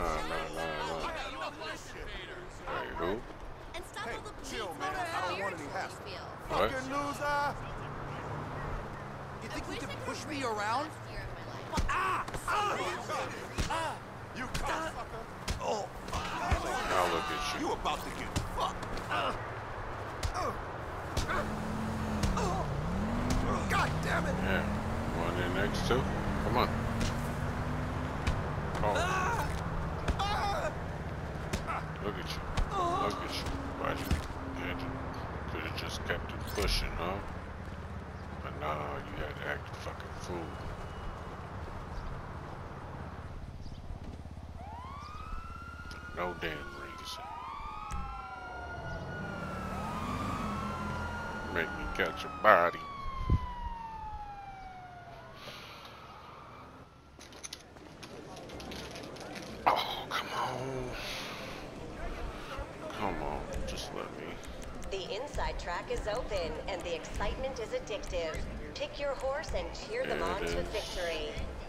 no. Wait, who? Hey, chill, man. I don't want any hassle. What? Fucking loser! You think you can push me around? You cocksucker! Oh! Now look at you. You about to get fucked! God damn it! Yeah. One in next to? Come on. Oh. Look at you. Look at you. Why'd you could have just kept it pushing, huh? But no, you had to act a fucking fool. No damn reason. Make me catch a body. Oh, come on. Come on, just let me. The inside track is open, and the excitement is addictive. Pick your horse and cheer them on to victory.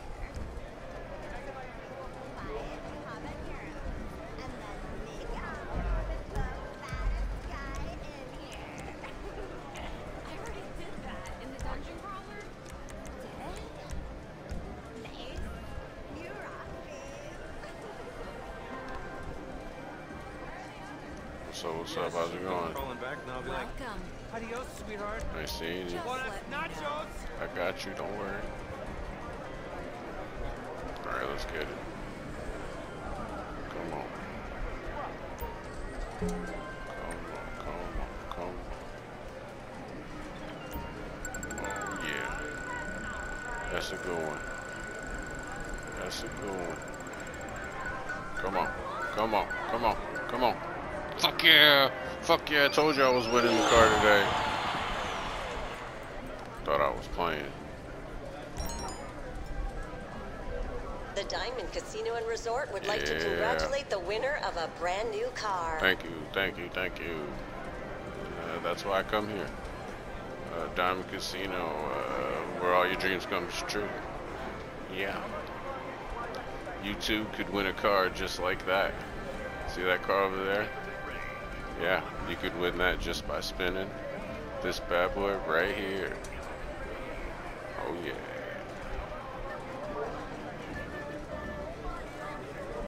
So what's up? How's it going? Calling back, and I'll be like, adios, sweetheart. Nice seeing you. Want nachos? I got you. Don't worry. All right, let's get it. Come on. Come on. Oh yeah. That's a good one. That's a good one. Come on. Fuck yeah! Fuck yeah! I told you I was winning the car today. Thought I was playing. The Diamond Casino and Resort would like to congratulate the winner of a brand new car. Thank you. That's why I come here. Diamond Casino, where all your dreams come true. Yeah. You too could win a car just like that. See that car over there? Yeah, you could win that just by spinning this bad boy right here. Oh yeah.